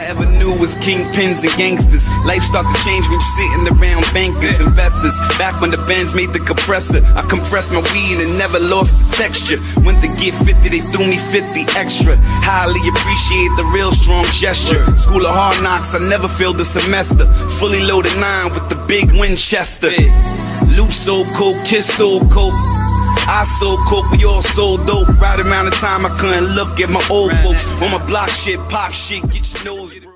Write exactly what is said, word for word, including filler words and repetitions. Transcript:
ever knew was kingpins and gangsters. Life start to change when you sitting around bankers, investors. Back when the Benz made the compressor, I compressed my weed and never lost the texture. Went to get fifty, they threw me fifty extra. Highly appreciate the real strong gesture. School of hard knocks, I never failed a semester. Fully loaded nine with the big Winchester. Luke so cold, Kiss so cold. I sold coke, we all sold dope. Right around the time I couldn't look at my old folks. On my block shit, pop shit, get your nose.